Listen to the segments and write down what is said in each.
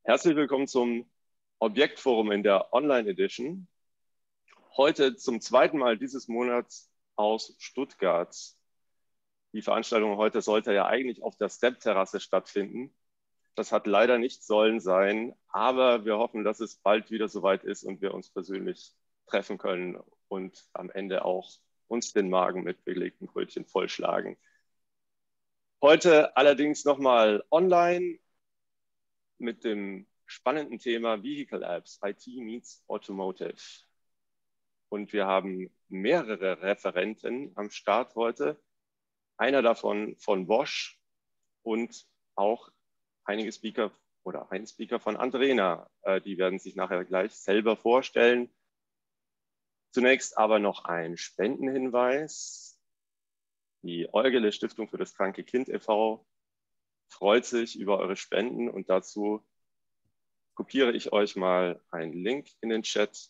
Herzlich willkommen zum Objektforum in der Online Edition. Heute zum zweiten Mal dieses Monats aus Stuttgart. Die Veranstaltung heute sollte ja eigentlich auf der Step-Terrasse stattfinden. Das hat leider nicht sollen sein, aber wir hoffen, dass es bald wieder soweit ist und wir uns persönlich treffen können und am Ende auch uns den Magen mit belegten Brötchen vollschlagen. Heute allerdings nochmal online mit dem spannenden Thema Vehicle Apps, IT meets Automotive. Und wir haben mehrere Referenten am Start heute. Einer davon von Bosch und auch einige Speaker oder ein Speaker von Andrena. Die werden sich nachher gleich selber vorstellen. Zunächst aber noch ein Spendenhinweis. Die Eugele Stiftung für das kranke Kind e.V. freut sich über eure Spenden und dazu kopiere ich euch mal einen Link in den Chat.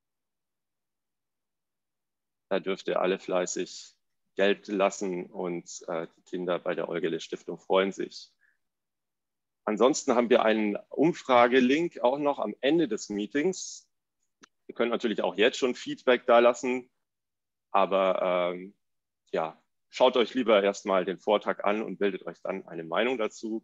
Da dürft ihr alle fleißig Geld lassen und die Kinder bei der Eugele Stiftung freuen sich. Ansonsten haben wir einen Umfragelink auch noch am Ende des Meetings. Ihr könnt natürlich auch jetzt schon Feedback da lassen, aber ja, schaut euch lieber erstmal den Vortrag an und bildet euch dann eine Meinung dazu.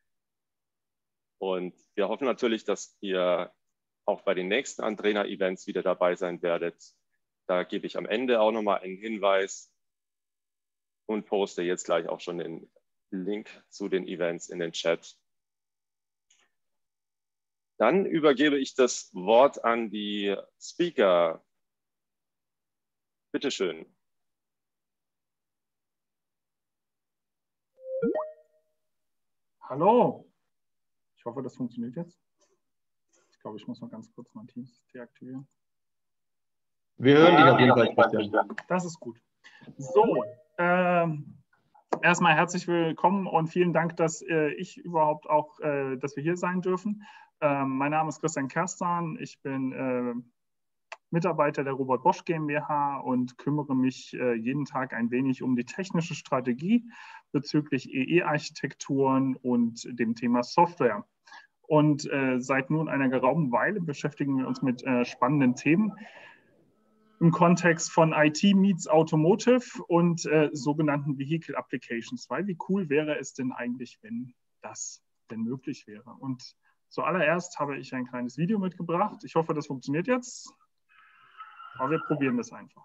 Und wir hoffen natürlich, dass ihr auch bei den nächsten Andrena-Events wieder dabei sein werdet. Da gebe ich am Ende auch nochmal einen Hinweis und poste jetzt gleich auch schon den Link zu den Events in den Chat. Dann übergebe ich das Wort an die Speaker. Bitte schön. Hallo. Ich hoffe, das funktioniert jetzt. Ich glaube, ich muss noch ganz kurz mein Teams deaktivieren. Wir hören dich auf jeden Fall, Christian. Das ist gut. So, erstmal herzlich willkommen und vielen Dank, dass ich überhaupt auch, dass wir hier sein dürfen. Mein Name ist Christian Kerstan. Ich bin Mitarbeiter der Robert Bosch GmbH und kümmere mich jeden Tag ein wenig um die technische Strategie bezüglich EE-Architekturen und dem Thema Software. Und seit nun einer geraumen Weile beschäftigen wir uns mit spannenden Themen im Kontext von IT meets Automotive und sogenannten Vehicle Applications. Weil wie cool wäre es denn eigentlich, wenn das denn möglich wäre? Und zuallererst habe ich ein kleines Video mitgebracht. Ich hoffe, das funktioniert jetzt. Aber wir probieren das einfach.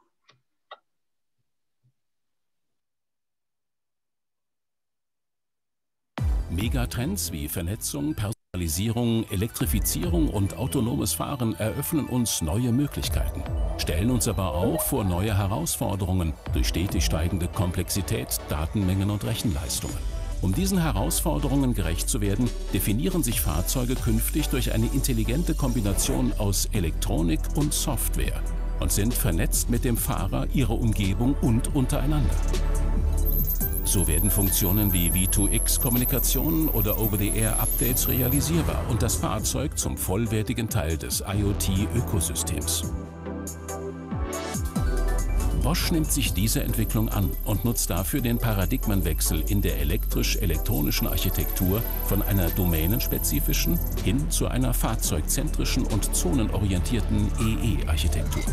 Megatrends wie Vernetzung, Personalisierung, Elektrifizierung und autonomes Fahren eröffnen uns neue Möglichkeiten, stellen uns aber auch vor neue Herausforderungen durch stetig steigende Komplexität, Datenmengen und Rechenleistungen. Um diesen Herausforderungen gerecht zu werden, definieren sich Fahrzeuge künftig durch eine intelligente Kombination aus Elektronik und Software und sind vernetzt mit dem Fahrer, ihrer Umgebung und untereinander. So werden Funktionen wie V2X-Kommunikation oder Over-the-Air-Updates realisierbar und das Fahrzeug zum vollwertigen Teil des IoT-Ökosystems. Bosch nimmt sich diese Entwicklung an und nutzt dafür den Paradigmenwechsel in der elektrisch-elektronischen Architektur von einer domänenspezifischen hin zu einer fahrzeugzentrischen und zonenorientierten EE-Architektur.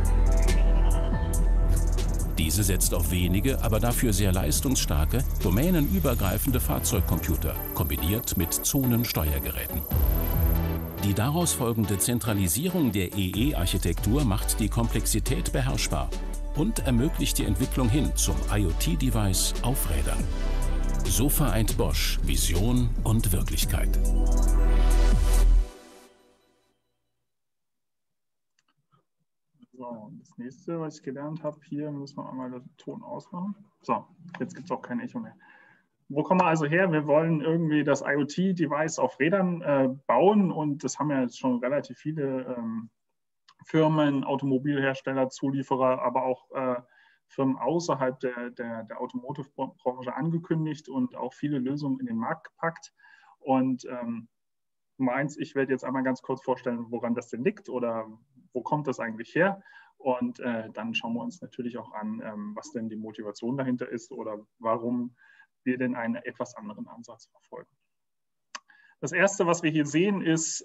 Diese setzt auf wenige, aber dafür sehr leistungsstarke, domänenübergreifende Fahrzeugcomputer, kombiniert mit Zonensteuergeräten. Die daraus folgende Zentralisierung der EE-Architektur macht die Komplexität beherrschbar und ermöglicht die Entwicklung hin zum IoT-Device auf Rädern. So vereint Bosch Vision und Wirklichkeit. So, das nächste, was ich gelernt habe, hier müssen wir einmal den Ton ausmachen. So, jetzt gibt es auch kein Echo mehr. Wo kommen wir also her? Wir wollen irgendwie das IoT-Device auf Rädern bauen und das haben ja jetzt schon relativ viele Firmen, Automobilhersteller, Zulieferer, aber auch Firmen außerhalb der Automotive-Branche angekündigt und auch viele Lösungen in den Markt gepackt. Und Nummer eins, ich werde jetzt einmal ganz kurz vorstellen, woran das denn liegt oder wo kommt das eigentlich her. Und dann schauen wir uns natürlich auch an, was denn die Motivation dahinter ist oder warum wir denn einen etwas anderen Ansatz verfolgen. Das erste, was wir hier sehen, ist,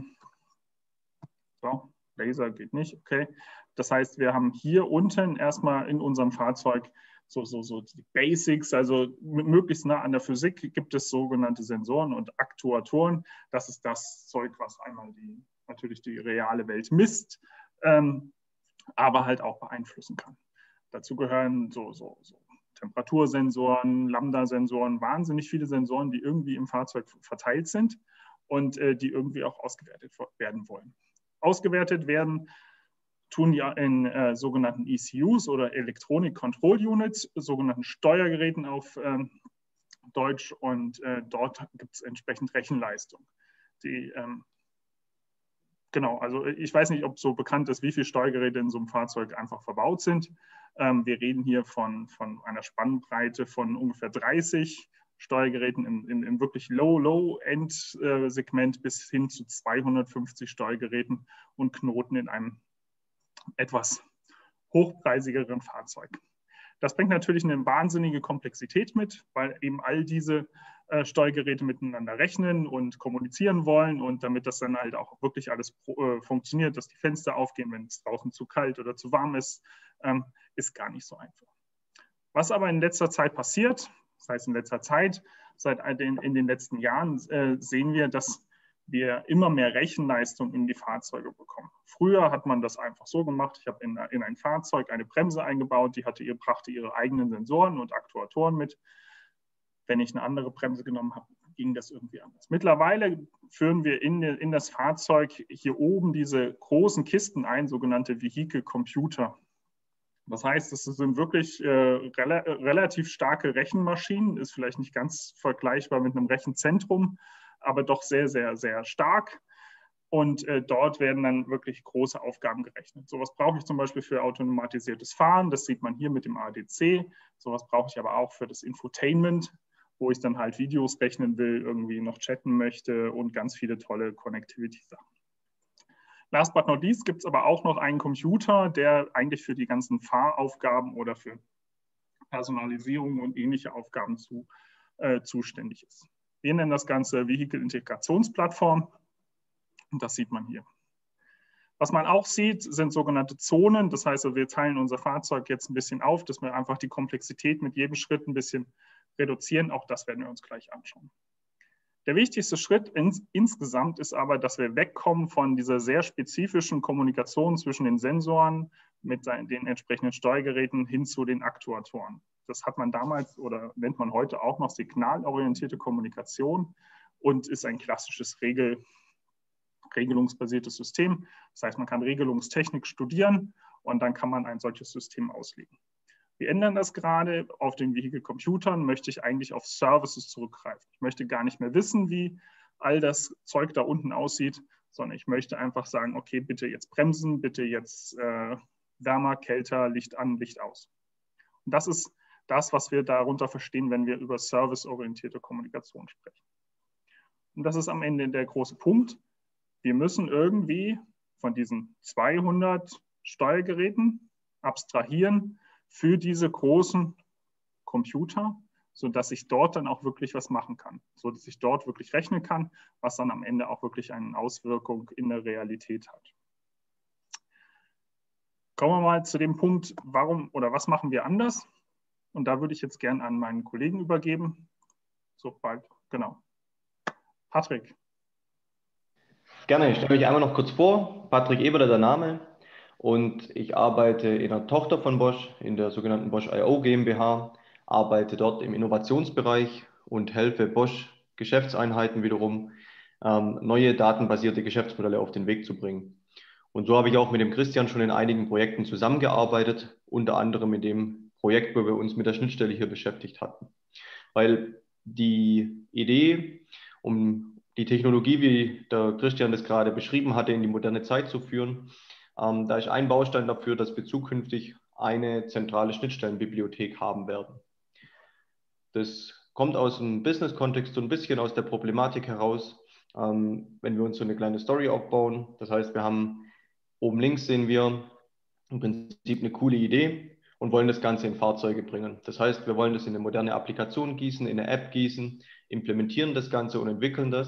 so, Laser geht nicht, okay. Das heißt, wir haben hier unten erstmal in unserem Fahrzeug so die Basics, also möglichst nah an der Physik gibt es sogenannte Sensoren und Aktuatoren. Das ist das Zeug, was einmal natürlich die reale Welt misst, aber halt auch beeinflussen kann. Dazu gehören so Temperatursensoren, Lambda-Sensoren, wahnsinnig viele Sensoren, die irgendwie im Fahrzeug verteilt sind und die irgendwie auch ausgewertet werden wollen. Ausgewertet werden tun die in sogenannten ECUs oder Electronic Control Units, sogenannten Steuergeräten auf Deutsch, und dort gibt es entsprechend Rechenleistung. Genau, also ich weiß nicht, ob so bekannt ist, wie viele Steuergeräte in so einem Fahrzeug einfach verbaut sind. Wir reden hier von einer Spannbreite von ungefähr 30 Steuergeräten im wirklich Low-End-Segment bis hin zu 250 Steuergeräten und Knoten in einem etwas hochpreisigeren Fahrzeug. Das bringt natürlich eine wahnsinnige Komplexität mit, weil eben all diese Steuergeräte miteinander rechnen und kommunizieren wollen, und damit das dann halt auch wirklich alles funktioniert, dass die Fenster aufgehen, wenn es draußen zu kalt oder zu warm ist, ist gar nicht so einfach. Was aber in letzter Zeit passiert, das heißt in letzter Zeit, in den letzten Jahren sehen wir, dass wir immer mehr Rechenleistung in die Fahrzeuge bekommen. Früher hat man das einfach so gemacht, ich habe in ein Fahrzeug eine Bremse eingebaut, die brachte ihre eigenen Sensoren und Aktuatoren mit. Wenn ich eine andere Bremse genommen habe, ging das irgendwie anders. Mittlerweile führen wir in das Fahrzeug hier oben diese großen Kisten ein, sogenannte Vehicle Computer. Das heißt, es sind wirklich relativ starke Rechenmaschinen, ist vielleicht nicht ganz vergleichbar mit einem Rechenzentrum, aber doch sehr, sehr, sehr stark. Und dort werden dann wirklich große Aufgaben gerechnet. Sowas brauche ich zum Beispiel für automatisiertes Fahren. Das sieht man hier mit dem ADC. Sowas brauche ich aber auch für das Infotainment, wo ich dann halt Videos rechnen will, irgendwie noch chatten möchte und ganz viele tolle Connectivity-Sachen. Last but not least gibt es aber auch noch einen Computer, der eigentlich für die ganzen Fahraufgaben oder für Personalisierung und ähnliche Aufgaben zuständig ist. Wir nennen das Ganze Vehicle-Integrationsplattform, und das sieht man hier. Was man auch sieht, sind sogenannte Zonen. Das heißt, wir teilen unser Fahrzeug jetzt ein bisschen auf, dass wir einfach die Komplexität mit jedem Schritt ein bisschen reduzieren. Auch das werden wir uns gleich anschauen. Der wichtigste Schritt insgesamt ist aber, dass wir wegkommen von dieser sehr spezifischen Kommunikation zwischen den Sensoren mit den entsprechenden Steuergeräten hin zu den Aktuatoren. Das hat man damals oder nennt man heute auch noch signalorientierte Kommunikation und ist ein klassisches regelungsbasiertes System. Das heißt, man kann Regelungstechnik studieren und dann kann man ein solches System auslegen. Wir ändern das gerade. Auf den Vehicle-Computern möchte ich eigentlich auf Services zurückgreifen. Ich möchte gar nicht mehr wissen, wie all das Zeug da unten aussieht, sondern ich möchte einfach sagen, okay, bitte jetzt bremsen, bitte jetzt wärmer, kälter, Licht an, Licht aus. Und das ist das, was wir darunter verstehen, wenn wir über serviceorientierte Kommunikation sprechen. Und das ist am Ende der große Punkt. Wir müssen irgendwie von diesen 200 Steuergeräten abstrahieren für diese großen Computer, sodass ich dort dann auch wirklich was machen kann, sodass ich dort wirklich rechnen kann, was dann am Ende auch wirklich eine Auswirkung in der Realität hat. Kommen wir mal zu dem Punkt, warum oder was machen wir anders? Und da würde ich jetzt gern an meinen Kollegen übergeben. So bald, genau. Patrick. Gerne, ich stelle mich einmal noch kurz vor. Patrick Eberle, der Name. Und ich arbeite in einer Tochter von Bosch, in der sogenannten Bosch I/O GmbH, arbeite dort im Innovationsbereich und helfe Bosch Geschäftseinheiten wiederum, neue datenbasierte Geschäftsmodelle auf den Weg zu bringen. Und so habe ich auch mit dem Christian schon in einigen Projekten zusammengearbeitet, unter anderem in dem Projekt, wo wir uns mit der Schnittstelle hier beschäftigt hatten. Weil die Idee, um die Technologie, wie der Christian das gerade beschrieben hatte, in die moderne Zeit zu führen, da ist ein Baustein dafür, dass wir zukünftig eine zentrale Schnittstellenbibliothek haben werden. Das kommt aus dem Business-Kontext so ein bisschen aus der Problematik heraus, wenn wir uns so eine kleine Story aufbauen. Das heißt, wir haben oben links sehen wir im Prinzip eine coole Idee und wollen das Ganze in Fahrzeuge bringen. Das heißt, wir wollen das in eine moderne Applikation gießen, in eine App gießen, implementieren das Ganze und entwickeln das.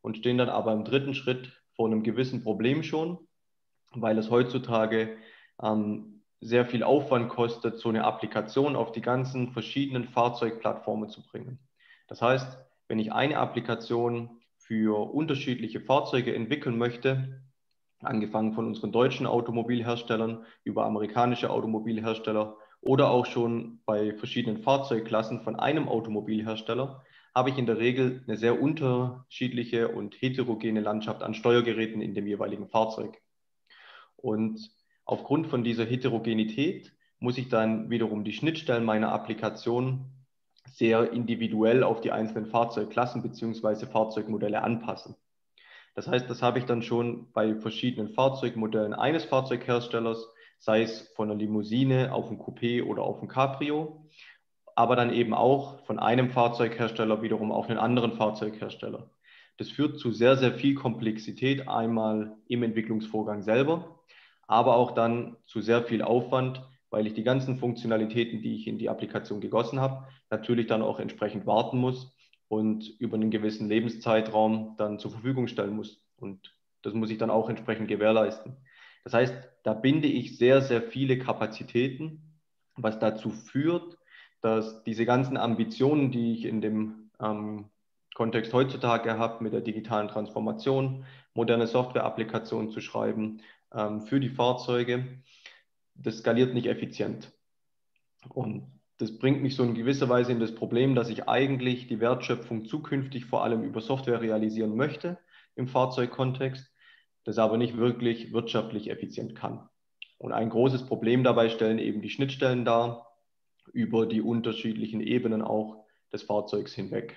und stehen dann aber im dritten Schritt vor einem gewissen Problem schon, weil es heutzutage sehr viel Aufwand kostet, so eine Applikation auf die ganzen verschiedenen Fahrzeugplattformen zu bringen. Das heißt, wenn ich eine Applikation für unterschiedliche Fahrzeuge entwickeln möchte, angefangen von unseren deutschen Automobilherstellern über amerikanische Automobilhersteller oder auch schon bei verschiedenen Fahrzeugklassen von einem Automobilhersteller, habe ich in der Regel eine sehr unterschiedliche und heterogene Landschaft an Steuergeräten in dem jeweiligen Fahrzeug. Und aufgrund von dieser Heterogenität muss ich dann wiederum die Schnittstellen meiner Applikation sehr individuell auf die einzelnen Fahrzeugklassen bzw. Fahrzeugmodelle anpassen. Das heißt, das habe ich dann schon bei verschiedenen Fahrzeugmodellen eines Fahrzeugherstellers, sei es von einer Limousine auf ein Coupé oder auf ein Cabrio, aber dann eben auch von einem Fahrzeughersteller wiederum auf einen anderen Fahrzeughersteller. Das führt zu sehr, sehr viel Komplexität, einmal im Entwicklungsvorgang selber, aber auch dann zu sehr viel Aufwand, weil ich die ganzen Funktionalitäten, die ich in die Applikation gegossen habe, natürlich dann auch entsprechend warten muss und über einen gewissen Lebenszeitraum dann zur Verfügung stellen muss. Und das muss ich dann auch entsprechend gewährleisten. Das heißt, da binde ich sehr, sehr viele Kapazitäten, was dazu führt, dass diese ganzen Ambitionen, die ich in dem Kontext heutzutage habe, mit der digitalen Transformation, moderne Software-Applikationen zu schreiben für die Fahrzeuge, das skaliert nicht effizient. Und das bringt mich so in gewisser Weise in das Problem, dass ich eigentlich die Wertschöpfung zukünftig vor allem über Software realisieren möchte im Fahrzeugkontext, das aber nicht wirklich wirtschaftlich effizient kann. Und ein großes Problem dabei stellen eben die Schnittstellen dar, über die unterschiedlichen Ebenen auch des Fahrzeugs hinweg.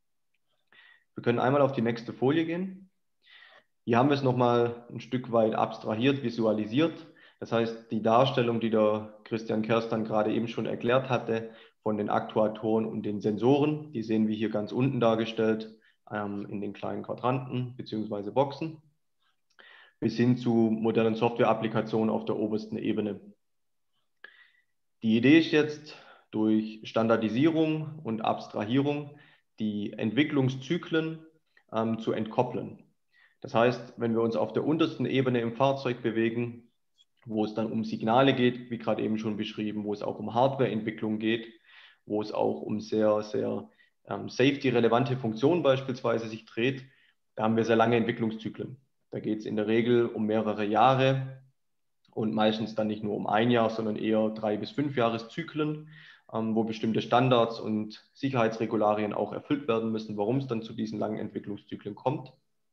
Wir können einmal auf die nächste Folie gehen. Hier haben wir es nochmal ein Stück weit abstrahiert, visualisiert. Das heißt, die Darstellung, die der Christian Kerstan gerade eben schon erklärt hatte, von den Aktuatoren und den Sensoren, die sehen wir hier ganz unten dargestellt, in den kleinen Quadranten bzw. Boxen, bis hin zu modernen Software-Applikationen auf der obersten Ebene. Die Idee ist jetzt, durch Standardisierung und Abstrahierung die Entwicklungszyklen zu entkoppeln. Das heißt, wenn wir uns auf der untersten Ebene im Fahrzeug bewegen, wo es dann um Signale geht, wie gerade eben schon beschrieben, wo es auch um Hardwareentwicklung geht, wo es auch um sehr, sehr safety-relevante Funktionen beispielsweise sich dreht, da haben wir sehr lange Entwicklungszyklen. Da geht es in der Regel um mehrere Jahre und meistens dann nicht nur um ein Jahr, sondern eher 3 bis 5 Jahreszyklen, wo bestimmte Standards und Sicherheitsregularien auch erfüllt werden müssen, warum es dann zu diesen langen Entwicklungszyklen kommt.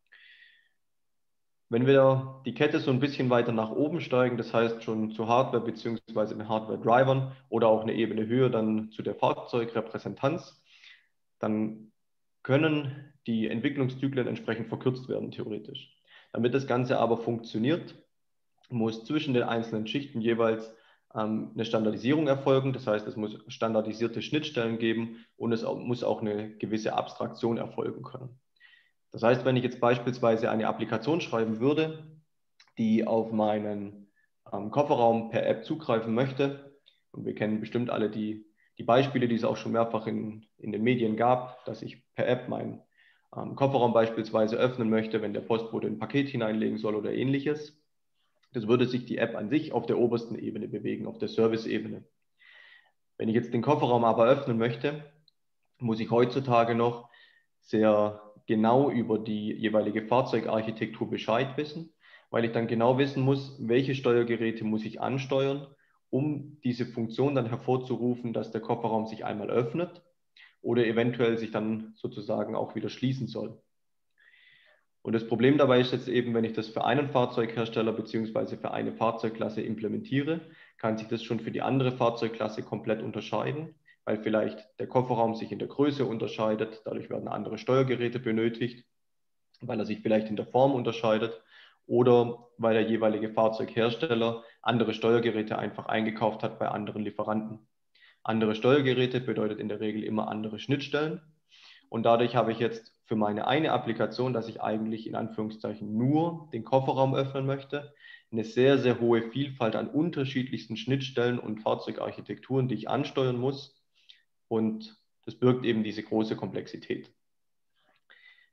Wenn wir die Kette so ein bisschen weiter nach oben steigen, das heißt schon zu Hardware bzw. den Hardware-Drivern oder auch eine Ebene höher dann zu der Fahrzeugrepräsentanz, dann können die Entwicklungszyklen entsprechend verkürzt werden, theoretisch. Damit das Ganze aber funktioniert, muss zwischen den einzelnen Schichten jeweils eine Standardisierung erfolgen. Das heißt, es muss standardisierte Schnittstellen geben und es muss auch eine gewisse Abstraktion erfolgen können. Das heißt, wenn ich jetzt beispielsweise eine Applikation schreiben würde, die auf meinen Kofferraum per App zugreifen möchte, und wir kennen bestimmt alle die Beispiele, die es auch schon mehrfach in den Medien gab, dass ich per App meinen Kofferraum beispielsweise öffnen möchte, wenn der Postbote ein Paket hineinlegen soll oder ähnliches. Das würde sich die App an sich auf der obersten Ebene bewegen, auf der Service-Ebene. Wenn ich jetzt den Kofferraum aber öffnen möchte, muss ich heutzutage noch sehr genau über die jeweilige Fahrzeugarchitektur Bescheid wissen, weil ich dann genau wissen muss, welche Steuergeräte muss ich ansteuern, um diese Funktion dann hervorzurufen, dass der Kofferraum sich einmal öffnet oder eventuell sich dann sozusagen auch wieder schließen soll. Und das Problem dabei ist jetzt eben, wenn ich das für einen Fahrzeughersteller bzw. für eine Fahrzeugklasse implementiere, kann sich das schon für die andere Fahrzeugklasse komplett unterscheiden, weil vielleicht der Kofferraum sich in der Größe unterscheidet, dadurch werden andere Steuergeräte benötigt, weil er sich vielleicht in der Form unterscheidet oder weil der jeweilige Fahrzeughersteller andere Steuergeräte einfach eingekauft hat bei anderen Lieferanten. Andere Steuergeräte bedeutet in der Regel immer andere Schnittstellen. Und dadurch habe ich jetzt für meine eine Applikation, dass ich eigentlich in Anführungszeichen nur den Kofferraum öffnen möchte, eine sehr, sehr hohe Vielfalt an unterschiedlichsten Schnittstellen und Fahrzeugarchitekturen, die ich ansteuern muss. Und das birgt eben diese große Komplexität.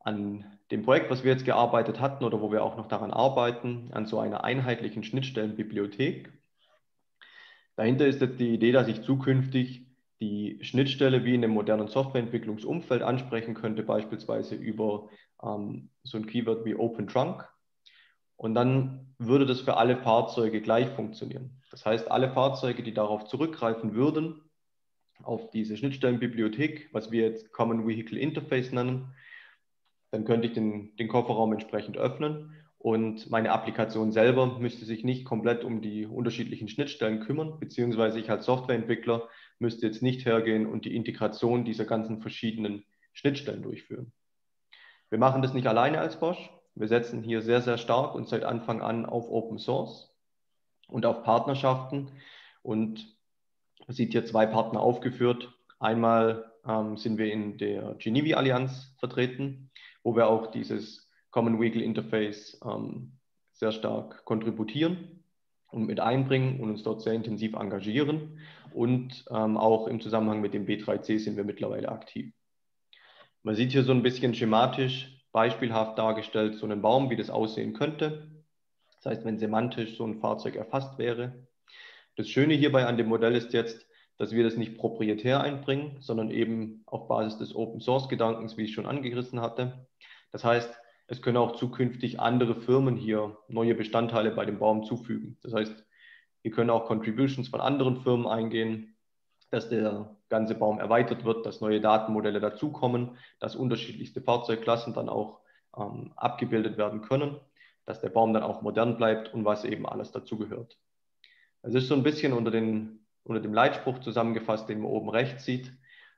an dem Projekt, was wir jetzt gearbeitet hatten oder wo wir auch noch daran arbeiten, an so einer einheitlichen Schnittstellenbibliothek. Dahinter ist jetzt die Idee, dass ich zukünftig die Schnittstelle wie in einem modernen Softwareentwicklungsumfeld ansprechen könnte, beispielsweise über so ein Keyword wie Open Trunk. Und dann würde das für alle Fahrzeuge gleich funktionieren. Das heißt, alle Fahrzeuge, die darauf zurückgreifen würden, auf diese Schnittstellenbibliothek, was wir jetzt Common Vehicle Interface nennen, dann könnte ich den Kofferraum entsprechend öffnen und meine Applikation selber müsste sich nicht komplett um die unterschiedlichen Schnittstellen kümmern, beziehungsweise ich als Softwareentwickler müsste jetzt nicht hergehen und die Integration dieser ganzen verschiedenen Schnittstellen durchführen. Wir machen das nicht alleine als Bosch. Wir setzen hier sehr, sehr stark und seit Anfang an auf Open Source und auf Partnerschaften. Und man sieht hier 2 Partner aufgeführt. Einmal sind wir in der Genevi-Allianz vertreten, wo wir auch dieses Common Vehicle Interface sehr stark kontributieren und mit einbringen und uns dort sehr intensiv engagieren. Und auch im Zusammenhang mit dem B3C sind wir mittlerweile aktiv. Man sieht hier so ein bisschen schematisch, beispielhaft dargestellt, so einen Baum, wie das aussehen könnte. Das heißt, wenn semantisch so ein Fahrzeug erfasst wäre. Das Schöne hierbei an dem Modell ist jetzt, dass wir das nicht proprietär einbringen, sondern eben auf Basis des Open-Source-Gedankens, wie ich schon angerissen hatte. Das heißt, es können auch zukünftig andere Firmen hier neue Bestandteile bei dem Baum zufügen. Das heißt, hier können auch Contributions von anderen Firmen eingehen, dass der ganze Baum erweitert wird, dass neue Datenmodelle dazukommen, dass unterschiedlichste Fahrzeugklassen dann auch abgebildet werden können, dass der Baum dann auch modern bleibt und was eben alles dazugehört. Es ist so ein bisschen unter dem Leitspruch zusammengefasst, den man oben rechts sieht.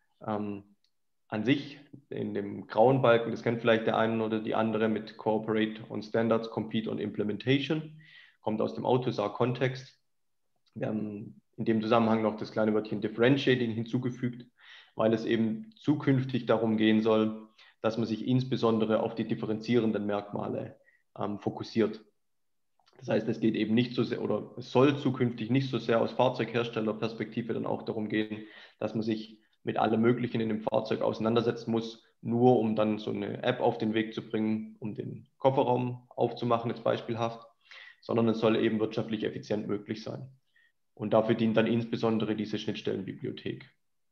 An sich in dem grauen Balken, das kennt vielleicht der eine oder die andere mit Cooperate on Standards, Compete on Implementation, kommt aus dem Autosar-Kontext. Wir haben in dem Zusammenhang noch das kleine Wörtchen Differentiating hinzugefügt, weil es eben zukünftig darum gehen soll, dass man sich insbesondere auf die differenzierenden Merkmale fokussiert. Das heißt, es geht eben nicht so sehr, oder es soll zukünftig nicht so sehr aus Fahrzeugherstellerperspektive dann auch darum gehen, dass man sich mit allem Möglichen in dem Fahrzeug auseinandersetzen muss, nur um dann so eine App auf den Weg zu bringen, um den Kofferraum aufzumachen, jetzt beispielhaft, sondern es soll eben wirtschaftlich effizient möglich sein. Und dafür dient dann insbesondere diese Schnittstellenbibliothek.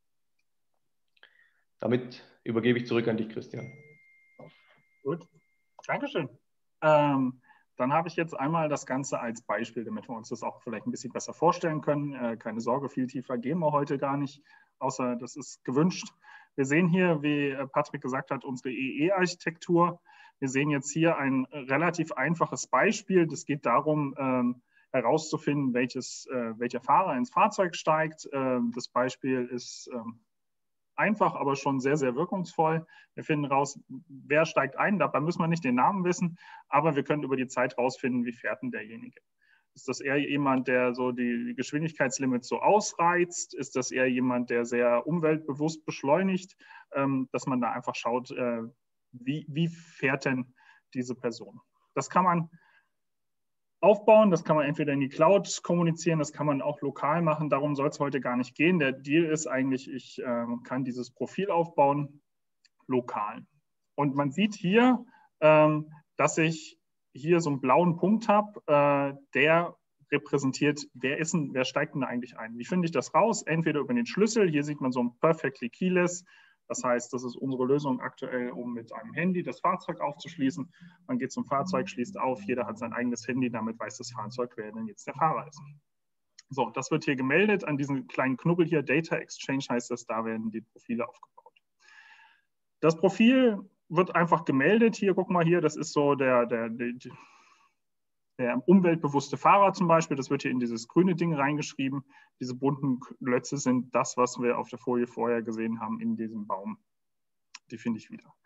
Damit übergebe ich zurück an dich, Christian. Gut, Dankeschön. Dann habe ich jetzt einmal das Ganze als Beispiel, damit wir uns das auch vielleicht ein bisschen besser vorstellen können. Keine Sorge, viel tiefer gehen wir heute gar nicht, außer das ist gewünscht. Wir sehen hier, wie Patrick gesagt hat, unsere EE-Architektur. Wir sehen jetzt hier ein relativ einfaches Beispiel. Das geht darum, herauszufinden, welcher Fahrer ins Fahrzeug steigt. Das Beispiel ist einfach, aber schon sehr, sehr wirkungsvoll. Wir finden raus, wer steigt ein. Dabei müssen wir nicht den Namen wissen, aber wir können über die Zeit rausfinden, wie fährt denn derjenige. Ist das eher jemand, der so die Geschwindigkeitslimits so ausreizt? Ist das eher jemand, der sehr umweltbewusst beschleunigt? Dass man da einfach schaut, wie fährt denn diese Person? Das kann man aufbauen, das kann man entweder in die Cloud kommunizieren, das kann man auch lokal machen, darum soll es heute gar nicht gehen. Der Deal ist eigentlich, ich kann dieses Profil aufbauen, lokal. Und man sieht hier, dass ich hier so einen blauen Punkt habe, der repräsentiert, wer steigt denn da eigentlich ein? Wie finde ich das raus? Entweder über den Schlüssel, hier sieht man so ein Perfectly Keyless, das heißt, das ist unsere Lösung aktuell, um mit einem Handy das Fahrzeug aufzuschließen. Man geht zum Fahrzeug, schließt auf, jeder hat sein eigenes Handy, damit weiß das Fahrzeug, wer denn jetzt der Fahrer ist. So, das wird hier gemeldet an diesen kleinen Knubbel hier, Data Exchange heißt das, da werden die Profile aufgebaut. Das Profil wird einfach gemeldet, hier, guck mal hier, das ist so der umweltbewusste Fahrer zum Beispiel, das wird hier in dieses grüne Ding reingeschrieben. Diese bunten Klötze sind das, was wir auf der Folie vorher gesehen haben in diesem Baum. Die finde ich wieder.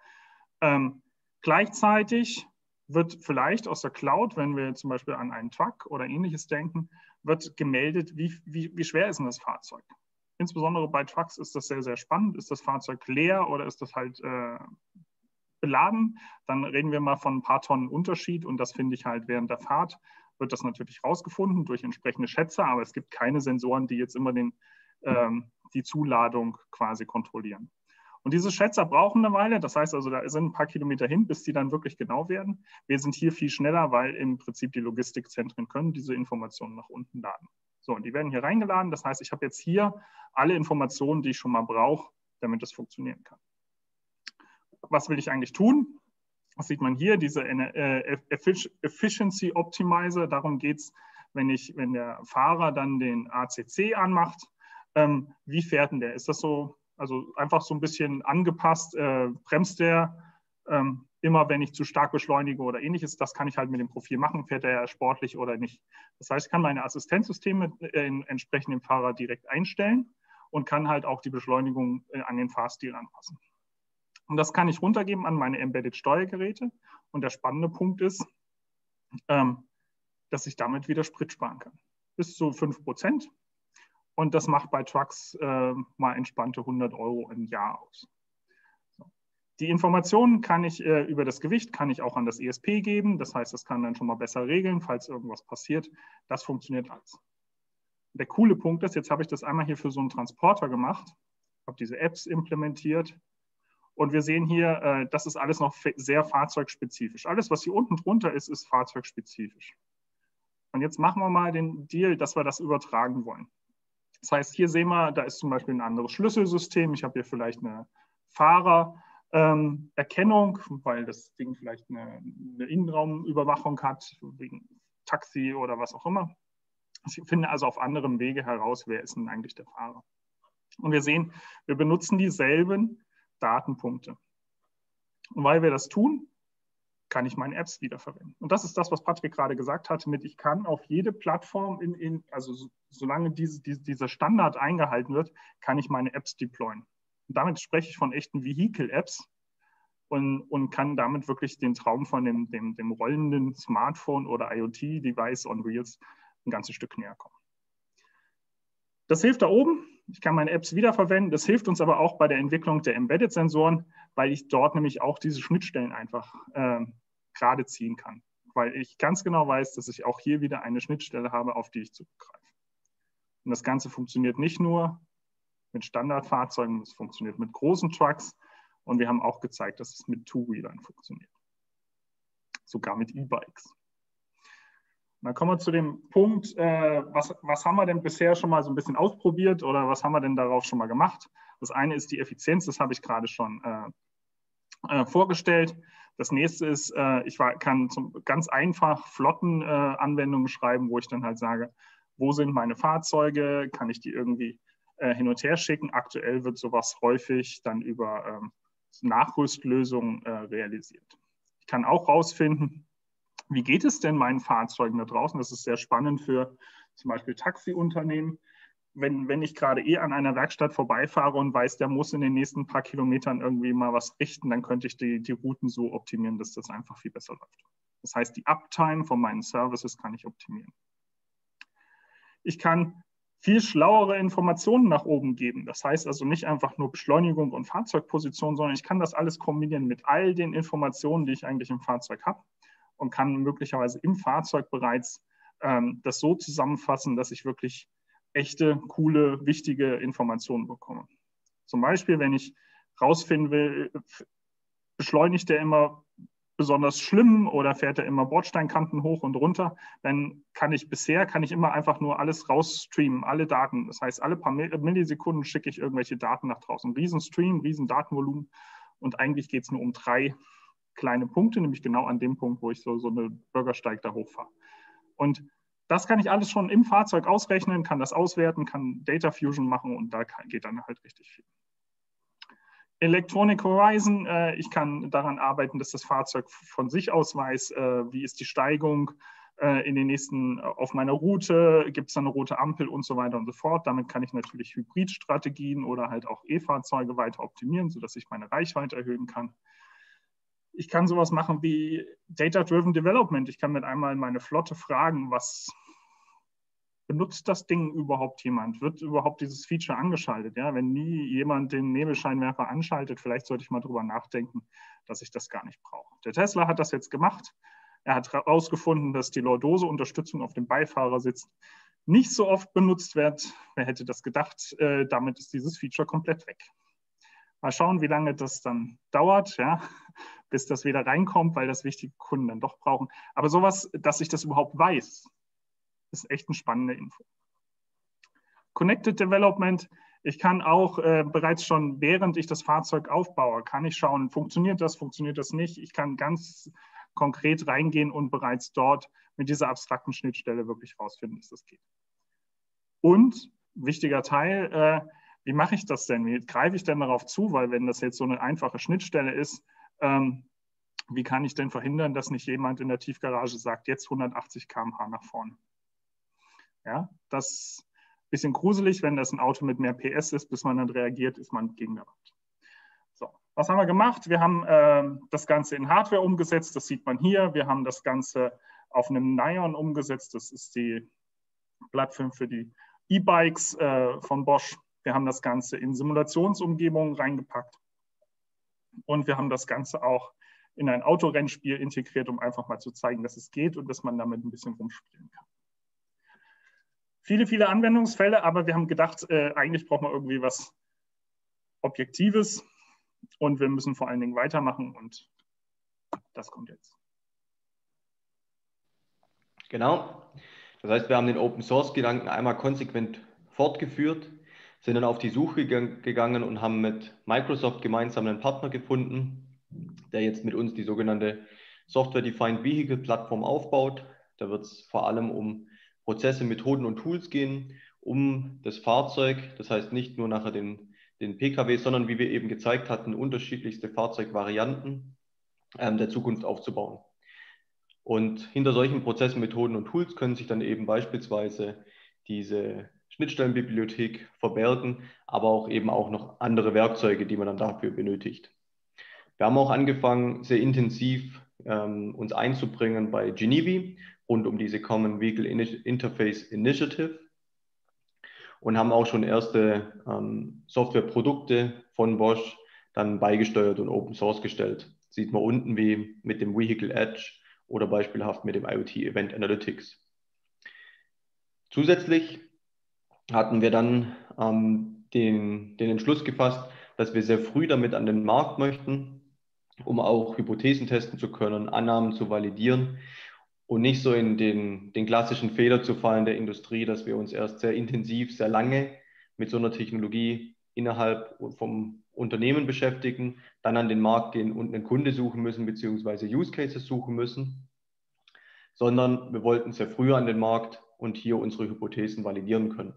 Gleichzeitig wird vielleicht aus der Cloud, wenn wir zum Beispiel an einen Truck oder Ähnliches denken, wird gemeldet, wie schwer ist denn das Fahrzeug. Insbesondere bei Trucks ist das sehr, sehr spannend. Ist das Fahrzeug leer oder ist das halt beladen, dann reden wir mal von ein paar Tonnen Unterschied und das finde ich halt während der Fahrt, wird das natürlich rausgefunden durch entsprechende Schätzer, aber es gibt keine Sensoren, die jetzt immer die Zuladung quasi kontrollieren. Und diese Schätzer brauchen eine Weile, das heißt also, da sind ein paar Kilometer hin, bis die dann wirklich genau werden. Wir sind hier viel schneller, weil im Prinzip die Logistikzentren können diese Informationen nach unten laden. So, und die werden hier reingeladen, das heißt, ich habe jetzt hier alle Informationen, die ich schon mal brauche, damit das funktionieren kann. Was will ich eigentlich tun? Das sieht man hier, diese Efficiency Optimizer, darum geht es, wenn der Fahrer dann den ACC anmacht, wie fährt denn der? Ist das so, also einfach so ein bisschen angepasst, bremst der immer, wenn ich zu stark beschleunige oder ähnliches? Das kann ich halt mit dem Profil machen, fährt er sportlich oder nicht. Das heißt, ich kann meine Assistenzsysteme entsprechend dem Fahrer direkt einstellen und kann halt auch die Beschleunigung an den Fahrstil anpassen. Und das kann ich runtergeben an meine Embedded-Steuergeräte. Und der spannende Punkt ist, dass ich damit wieder Sprit sparen kann. Bis zu 5%. Und das macht bei Trucks mal entspannte 100 € im Jahr aus. So. Die Informationen kann ich über das Gewicht, kann ich auch an das ESP geben. Das heißt, das kann dann schon mal besser regeln, falls irgendwas passiert. Das funktioniert alles. Der coole Punkt ist, jetzt habe ich das einmal hier für so einen Transporter gemacht, habe diese Apps implementiert. Und wir sehen hier, das ist alles noch sehr fahrzeugspezifisch. Alles, was hier unten drunter ist, ist fahrzeugspezifisch. Und jetzt machen wir mal den Deal, dass wir das übertragen wollen. Das heißt, hier sehen wir, da ist zum Beispiel ein anderes Schlüsselsystem. Ich habe hier vielleicht eine Fahrererkennung, weil das Ding vielleicht eine Innenraumüberwachung hat, wegen Taxi oder was auch immer. Ich finde also auf anderem Wege heraus, wer ist denn eigentlich der Fahrer. Und wir sehen, wir benutzen dieselben Datenpunkte. Und weil wir das tun, kann ich meine Apps wiederverwenden. Und das ist das, was Patrick gerade gesagt hat, mit ich kann auf jede Plattform, also solange dieser Standard eingehalten wird, kann ich meine Apps deployen. Und damit spreche ich von echten Vehicle-Apps und kann damit wirklich den Traum von dem rollenden Smartphone oder IoT-Device on Wheels ein ganzes Stück näher kommen. Das hilft da oben. Ich kann meine Apps wiederverwenden. Das hilft uns aber auch bei der Entwicklung der Embedded-Sensoren, weil ich dort nämlich auch diese Schnittstellen einfach gerade ziehen kann. Weil ich ganz genau weiß, dass ich auch hier wieder eine Schnittstelle habe, auf die ich zugreife. Und das Ganze funktioniert nicht nur mit Standardfahrzeugen, es funktioniert mit großen Trucks. Und wir haben auch gezeigt, dass es mit Two-Wheelern funktioniert. Sogar mit E-Bikes. Dann kommen wir zu dem Punkt, was haben wir denn bisher schon mal so ein bisschen ausprobiert oder was haben wir denn darauf schon mal gemacht? Das eine ist die Effizienz, das habe ich gerade schon vorgestellt. Das nächste ist, ich kann ganz einfach Flottenanwendungen schreiben, wo ich dann halt sage, wo sind meine Fahrzeuge, kann ich die irgendwie hin und her schicken. Aktuell wird sowas häufig dann über Nachrüstlösungen realisiert. Ich kann auch rausfinden, wie geht es denn meinen Fahrzeugen da draußen? Das ist sehr spannend für zum Beispiel Taxiunternehmen. Wenn ich gerade an einer Werkstatt vorbeifahre und weiß, der muss in den nächsten paar Kilometern irgendwie mal was richten, dann könnte ich die Routen so optimieren, dass das einfach viel besser läuft. Das heißt, die Uptime von meinen Services kann ich optimieren. Ich kann viel schlauere Informationen nach oben geben. Das heißt also nicht einfach nur Beschleunigung und Fahrzeugposition, sondern ich kann das alles kombinieren mit all den Informationen, die ich eigentlich im Fahrzeug habe. Und kann möglicherweise im Fahrzeug bereits das so zusammenfassen, dass ich wirklich echte, coole, wichtige Informationen bekomme. Zum Beispiel, wenn ich rausfinden will, beschleunigt der immer besonders schlimm oder fährt er immer Bordsteinkanten hoch und runter, dann kann ich immer einfach nur alles rausstreamen, alle Daten. Das heißt, alle paar Millisekunden schicke ich irgendwelche Daten nach draußen. Riesenstream, riesen Datenvolumen und eigentlich geht es nur um 3 kleine Punkte, nämlich genau an dem Punkt, wo ich so eine Bürgersteig da hochfahre. Und das kann ich alles schon im Fahrzeug ausrechnen, kann das auswerten, kann Data Fusion machen und da geht dann halt richtig viel. Electronic Horizon, ich kann daran arbeiten, dass das Fahrzeug von sich aus weiß, wie ist die Steigung in den nächsten, auf meiner Route, gibt es eine rote Ampel und so weiter und so fort. Damit kann ich natürlich Hybridstrategien oder halt auch E-Fahrzeuge weiter optimieren, sodass ich meine Reichweite erhöhen kann. Ich kann sowas machen wie Data-Driven Development. Ich kann mit einmal meine Flotte fragen, was benutzt das Ding überhaupt jemand? Wird überhaupt dieses Feature angeschaltet? Ja, wenn nie jemand den Nebelscheinwerfer anschaltet, vielleicht sollte ich mal drüber nachdenken, dass ich das gar nicht brauche. Der Tesla hat das jetzt gemacht. Er hat herausgefunden, dass die Lordose-Unterstützung auf dem Beifahrersitz nicht so oft benutzt wird. Wer hätte das gedacht? Damit ist dieses Feature komplett weg. Mal schauen, wie lange das dann dauert, ja, bis das wieder reinkommt, weil das wichtige Kunden dann doch brauchen. Aber sowas, dass ich das überhaupt weiß, ist echt eine spannende Info. Connected Development. Ich kann auch bereits schon, während ich das Fahrzeug aufbaue, kann ich schauen, funktioniert das nicht. Ich kann ganz konkret reingehen und bereits dort mit dieser abstrakten Schnittstelle wirklich rausfinden, dass das geht. Und wichtiger Teil, wie mache ich das denn? Wie greife ich denn darauf zu? Weil wenn das jetzt so eine einfache Schnittstelle ist, wie kann ich denn verhindern, dass nicht jemand in der Tiefgarage sagt, jetzt 180 km/h nach vorne? Ja, das ist ein bisschen gruselig, wenn das ein Auto mit mehr PS ist, bis man dann reagiert, ist man gegen der Wand. So, was haben wir gemacht? Wir haben das Ganze in Hardware umgesetzt, das sieht man hier. Wir haben das Ganze auf einem Nion umgesetzt, das ist die Plattform für die E-Bikes von Bosch. Wir haben das Ganze in Simulationsumgebungen reingepackt und wir haben das Ganze auch in ein Autorennspiel integriert, um einfach mal zu zeigen, dass es geht und dass man damit ein bisschen rumspielen kann. Viele, viele Anwendungsfälle, aber wir haben gedacht, eigentlich braucht man irgendwie was Objektives und wir müssen vor allen Dingen weitermachen und das kommt jetzt. Genau. Das heißt, wir haben den Open-Source-Gedanken einmal konsequent fortgeführt, sind dann auf die Suche gegangen und haben mit Microsoft gemeinsam einen Partner gefunden, der jetzt mit uns die sogenannte Software-Defined Vehicle-Plattform aufbaut. Da wird es vor allem um Prozesse, Methoden und Tools gehen, um das Fahrzeug, das heißt nicht nur nachher den Pkw, sondern wie wir eben gezeigt hatten, unterschiedlichste Fahrzeugvarianten der Zukunft aufzubauen. Und hinter solchen Prozessen, Methoden und Tools können sich dann eben beispielsweise diese Schnittstellenbibliothek verbergen, aber auch eben auch noch andere Werkzeuge, die man dann dafür benötigt. Wir haben auch angefangen, sehr intensiv uns einzubringen bei Genevi rund um diese Common Vehicle Interface Initiative und haben auch schon erste Softwareprodukte von Bosch dann beigesteuert und Open Source gestellt. Sieht man unten wie mit dem Vehicle Edge oder beispielhaft mit dem IoT Event Analytics. Zusätzlich hatten wir dann den Entschluss gefasst, dass wir sehr früh damit an den Markt möchten, um auch Hypothesen testen zu können, Annahmen zu validieren und nicht so in den klassischen Fehler zu fallen der Industrie, dass wir uns erst sehr intensiv, sehr lange mit so einer Technologie innerhalb vom Unternehmen beschäftigen, dann an den Markt gehen und einen Kunde suchen müssen, beziehungsweise Use Cases suchen müssen, sondern wir wollten sehr früh an den Markt und hier unsere Hypothesen validieren können.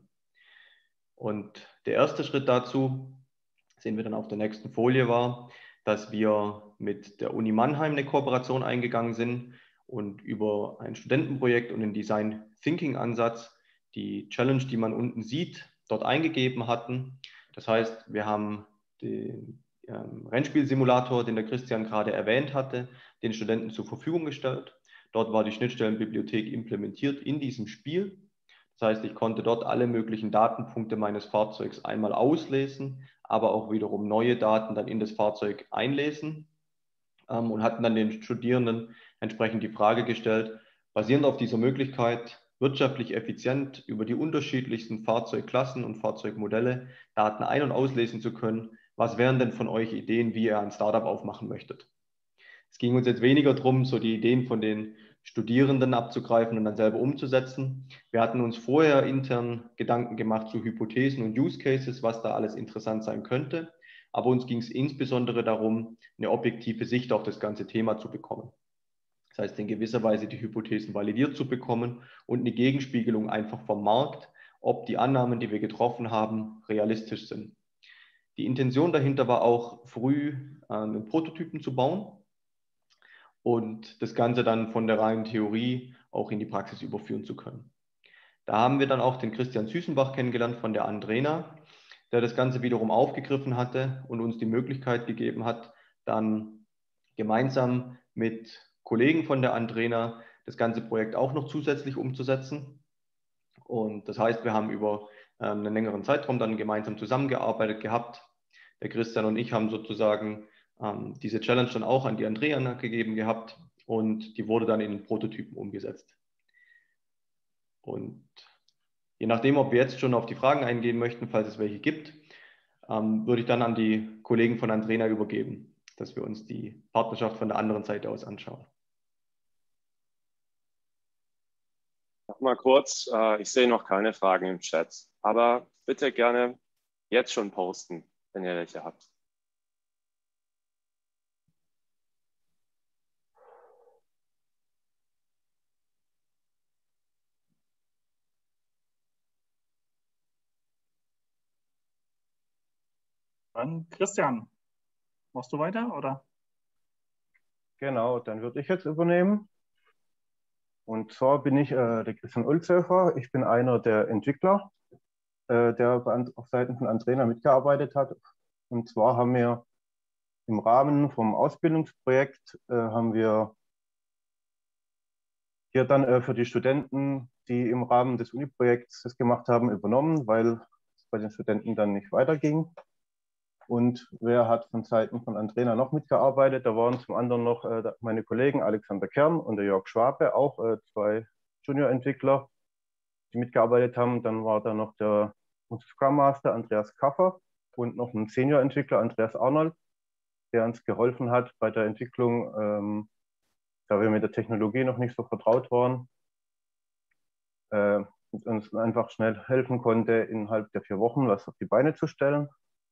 Und der erste Schritt dazu, sehen wir dann auf der nächsten Folie, war, dass wir mit der Uni Mannheim eine Kooperation eingegangen sind und über ein Studentenprojekt und den Design Thinking Ansatz die Challenge, die man unten sieht, dort eingegeben hatten. Das heißt, wir haben den Rennspielsimulator, den der Christian gerade erwähnt hatte, den Studenten zur Verfügung gestellt. Dort war die Schnittstellenbibliothek implementiert in diesem Spiel. Das heißt, ich konnte dort alle möglichen Datenpunkte meines Fahrzeugs einmal auslesen, aber auch wiederum neue Daten dann in das Fahrzeug einlesen und hatten dann den Studierenden entsprechend die Frage gestellt, basierend auf dieser Möglichkeit, wirtschaftlich effizient über die unterschiedlichsten Fahrzeugklassen und Fahrzeugmodelle Daten ein- und auslesen zu können. Was wären denn von euch Ideen, wie ihr ein Startup aufmachen möchtet? Es ging uns jetzt weniger darum, so die Ideen von den Studierenden abzugreifen und dann selber umzusetzen. Wir hatten uns vorher intern Gedanken gemacht zu Hypothesen und Use Cases, was da alles interessant sein könnte. Aber uns ging es insbesondere darum, eine objektive Sicht auf das ganze Thema zu bekommen. Das heißt, in gewisser Weise die Hypothesen validiert zu bekommen und eine Gegenspiegelung einfach vom Markt, ob die Annahmen, die wir getroffen haben, realistisch sind. Die Intention dahinter war auch, früh einen Prototypen zu bauen und das Ganze dann von der reinen Theorie auch in die Praxis überführen zu können. Da haben wir dann auch den Christian Süßenbach kennengelernt von der Andrena, der das Ganze wiederum aufgegriffen hatte und uns die Möglichkeit gegeben hat, dann gemeinsam mit Kollegen von der Andrena das ganze Projekt auch noch zusätzlich umzusetzen. Und das heißt, wir haben über einen längeren Zeitraum dann gemeinsam zusammengearbeitet gehabt. Der Christian und ich haben sozusagen diese Challenge dann auch an die Andrea gegeben gehabt und die wurde dann in den Prototypen umgesetzt. Und je nachdem, ob wir jetzt schon auf die Fragen eingehen möchten, falls es welche gibt, würde ich dann an die Kollegen von Andrena übergeben, dass wir uns die Partnerschaft von der anderen Seite aus anschauen. Noch mal kurz, ich sehe noch keine Fragen im Chat, aber bitte gerne jetzt schon posten, wenn ihr welche habt. Dann Christian, machst du weiter, oder? Genau, dann würde ich jetzt übernehmen. Und zwar bin ich der Christian Ulzhofer. Ich bin einer der Entwickler, der auf Seiten von Andrena mitgearbeitet hat. Und zwar haben wir im Rahmen vom Ausbildungsprojekt haben wir hier dann für die Studenten, die im Rahmen des Uni-Projekts das gemacht haben, übernommen, weil es bei den Studenten dann nicht weiterging. Und wer hat von Seiten von Andrena noch mitgearbeitet? Da waren zum anderen noch meine Kollegen Alexander Kern und der Jörg Schwabe, auch zwei Junior-Entwickler, die mitgearbeitet haben. Dann war da noch unser Scrum Master Andreas Kaffer und noch ein Senior-Entwickler Andreas Arnold, der uns geholfen hat bei der Entwicklung, da wir mit der Technologie noch nicht so vertraut waren, und uns einfach schnell helfen konnte, innerhalb der 4 Wochen was auf die Beine zu stellen.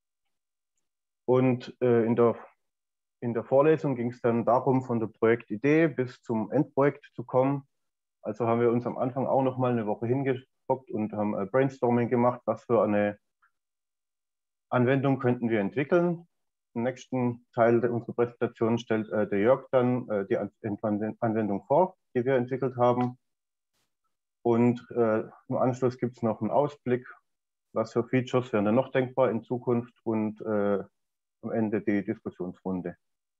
Und in der Vorlesung ging es dann darum, von der Projektidee bis zum Endprojekt zu kommen. Also haben wir uns am Anfang auch noch mal eine Woche hingehockt und haben Brainstorming gemacht, was für eine Anwendung könnten wir entwickeln. Im nächsten Teil unserer Präsentation stellt der Jörg dann die Anwendung vor, die wir entwickelt haben. Und im Anschluss gibt es noch einen Ausblick, was für Features wären denn noch denkbar in Zukunft und am Ende die Diskussionsrunde.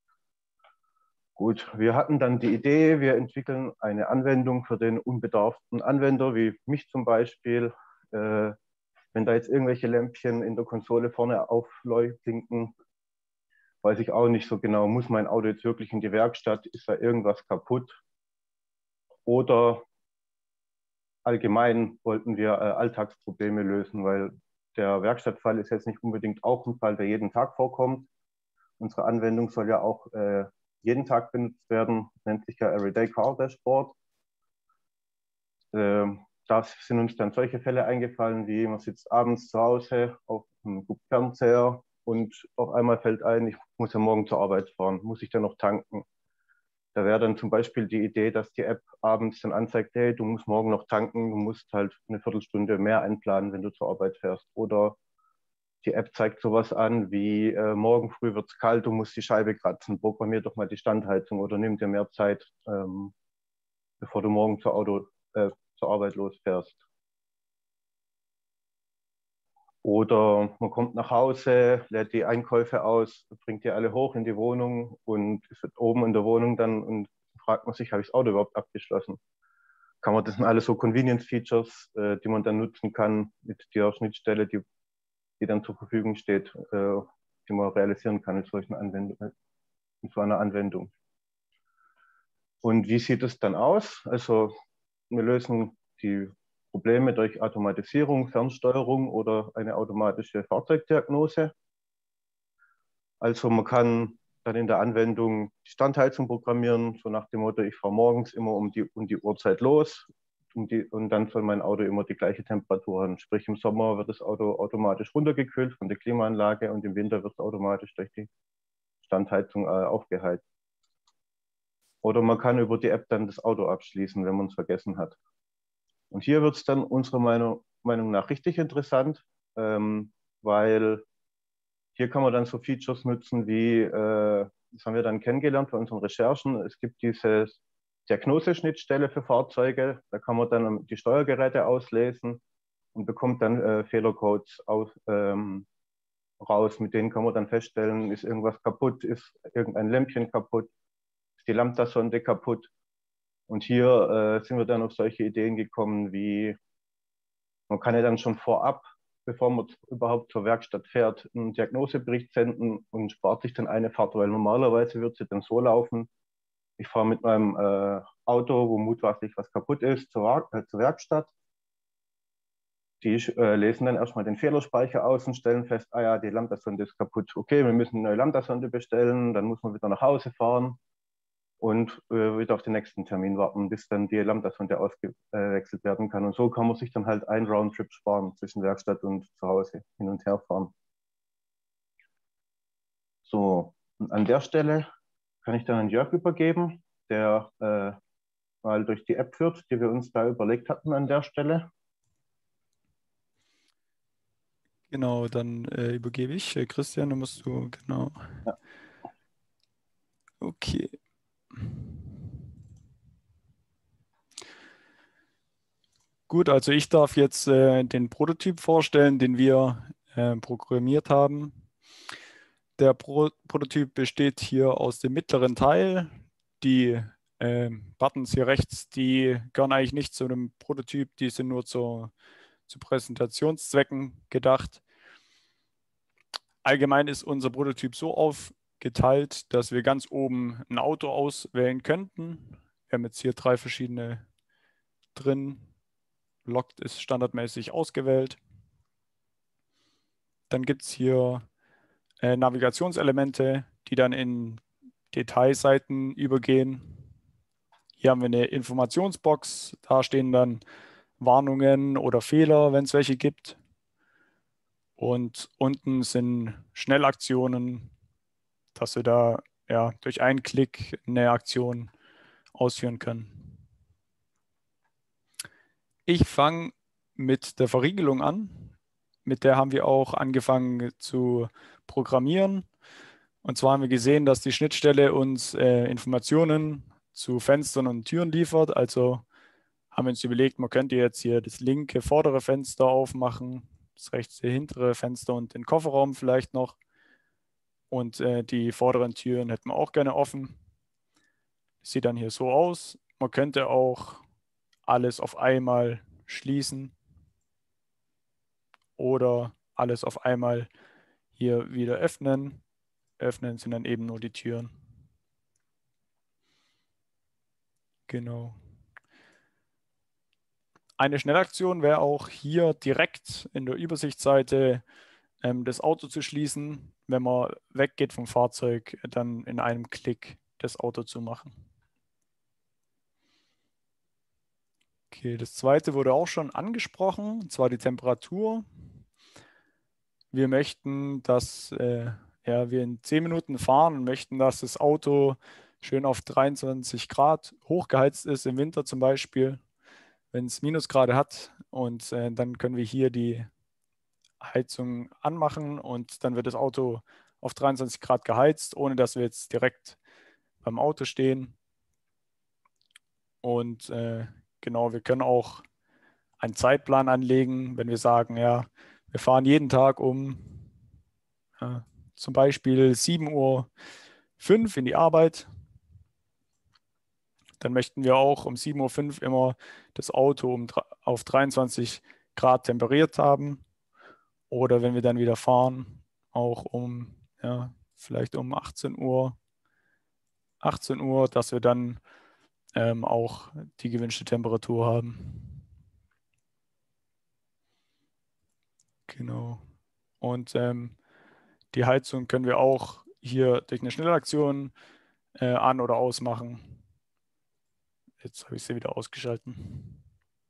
Gut, wir hatten dann die Idee, wir entwickeln eine Anwendung für den unbedarften Anwender, wie mich zum Beispiel. Wenn da jetzt irgendwelche Lämpchen in der Konsole vorne aufblinken, weiß ich auch nicht so genau, muss mein Auto jetzt wirklich in die Werkstatt, ist da irgendwas kaputt? Oder allgemein wollten wir Alltagsprobleme lösen, weil der Werkstattfall ist jetzt nicht unbedingt auch ein Fall, der jeden Tag vorkommt. Unsere Anwendung soll ja auch jeden Tag benutzt werden, nennt sich ja Everyday Car Dashboard. Da sind uns dann solche Fälle eingefallen, wie man sitzt abends zu Hause auf einem Fernseher und auf einmal fällt ein, ich muss ja morgen zur Arbeit fahren, muss ich dann noch tanken? Da wäre dann zum Beispiel die Idee, dass die App abends dann anzeigt, hey, du musst morgen noch tanken, du musst halt eine Viertelstunde mehr einplanen, wenn du zur Arbeit fährst. Oder die App zeigt sowas an wie, morgen früh wird es kalt, du musst die Scheibe kratzen, programmier doch mal die Standheizung oder nimm dir mehr Zeit, bevor du morgen zur Arbeit losfährst. Oder man kommt nach Hause, lädt die Einkäufe aus, bringt die alle hoch in die Wohnung und ist oben in der Wohnung dann und fragt man sich, habe ich das Auto überhaupt abgeschlossen? Das sind alles so Convenience-Features, die man dann nutzen kann mit der Schnittstelle, die dann zur Verfügung steht, die man realisieren kann in so einer Anwendung. Und wie sieht es dann aus? Also wir lösen die Probleme durch Automatisierung, Fernsteuerung oder eine automatische Fahrzeugdiagnose. Also man kann dann in der Anwendung die Standheizung programmieren, so nach dem Motto, ich fahre morgens immer um die Uhrzeit los und dann soll mein Auto immer die gleiche Temperatur haben. Sprich im Sommer wird das Auto automatisch runtergekühlt von der Klimaanlage und im Winter wird es automatisch durch die Standheizung aufgeheizt. Oder man kann über die App dann das Auto abschließen, wenn man es vergessen hat. Und hier wird es dann unserer Meinung nach richtig interessant, weil hier kann man dann so Features nutzen wie, das haben wir dann kennengelernt bei unseren Recherchen, es gibt diese Diagnoseschnittstelle für Fahrzeuge, da kann man dann die Steuergeräte auslesen und bekommt dann Fehlercodes raus, mit denen kann man dann feststellen, ist irgendwas kaputt, ist irgendein Lämpchen kaputt, ist die Lambda-Sonde kaputt. Und hier sind wir dann auf solche Ideen gekommen, wie man kann ja dann schon vorab, bevor man überhaupt zur Werkstatt fährt, einen Diagnosebericht senden und spart sich dann eine Fahrt, weil normalerweise wird sie dann so laufen, ich fahre mit meinem Auto, wo mutmaßlich was kaputt ist, zur Werkstatt. Die lesen dann erstmal den Fehlerspeicher aus und stellen fest, ah ja, die Lambda-Sonde ist kaputt. Okay, wir müssen eine neue Lambda-Sonde bestellen, dann muss man wieder nach Hause fahren und wieder auf den nächsten Termin warten, bis dann die Lambda-Sonde ausgewechselt werden kann. Und so kann man sich dann halt einen Roundtrip sparen zwischen Werkstatt und zu Hause hin und her fahren. So, und an der Stelle kann ich dann an Jörg übergeben, der mal durch die App führt, die wir uns da überlegt hatten an der Stelle. Genau, dann übergebe ich. Christian, dann musst du, genau. Ja. Okay. Gut, also ich darf jetzt den Prototyp vorstellen, den wir programmiert haben. Der Prototyp besteht hier aus dem mittleren Teil. Die Buttons hier rechts, die gehören eigentlich nicht zu einem Prototyp, die sind nur zu Präsentationszwecken gedacht. Allgemein ist unser Prototyp so aufgeteilt, dass wir ganz oben ein Auto auswählen könnten. Wir haben jetzt hier 3 verschiedene drin. Locked ist standardmäßig ausgewählt. Dann gibt es hier Navigationselemente, die dann in Detailseiten übergehen. Hier haben wir eine Informationsbox. Da stehen dann Warnungen oder Fehler, wenn es welche gibt. Und unten sind Schnellaktionen, dass wir da ja, durch einen Klick eine Aktion ausführen können. Ich fange mit der Verriegelung an. Mit der haben wir auch angefangen zu programmieren. Und zwar haben wir gesehen, dass die Schnittstelle uns Informationen zu Fenstern und Türen liefert. Also haben wir uns überlegt, man könnte jetzt hier das linke vordere Fenster aufmachen, das rechte hintere Fenster und den Kofferraum vielleicht noch. Und die vorderen Türen hätten wir auch gerne offen. Das sieht dann hier so aus. Man könnte auch alles auf einmal schließen oder alles auf einmal hier wieder öffnen. Öffnen sind dann eben nur die Türen. Genau. Eine Schnellaktion wäre auch hier direkt in der Übersichtsseite das Auto zu schließen, wenn man weggeht vom Fahrzeug, dann in einem Klick das Auto zu machen. Okay, das zweite wurde auch schon angesprochen, und zwar die Temperatur. Wir möchten, dass ja, wir in 10 Minuten fahren und möchten, dass das Auto schön auf 23 Grad hochgeheizt ist, im Winter zum Beispiel, wenn es Minusgrade hat. Und dann können wir hier die Heizung anmachen und dann wird das Auto auf 23 Grad geheizt, ohne dass wir jetzt direkt beim Auto stehen. Und genau, wir können auch einen Zeitplan anlegen, wenn wir sagen, ja, wir fahren jeden Tag um zum Beispiel 7:05 Uhr in die Arbeit. Dann möchten wir auch um 7:05 Uhr immer das Auto auf 23 Grad temperiert haben. Oder wenn wir dann wieder fahren, auch vielleicht um 18 Uhr, dass wir dann auch die gewünschte Temperatur haben. Genau. Und die Heizung können wir auch hier durch eine Schnellaktion an- oder ausmachen. Jetzt habe ich sie wieder ausgeschalten.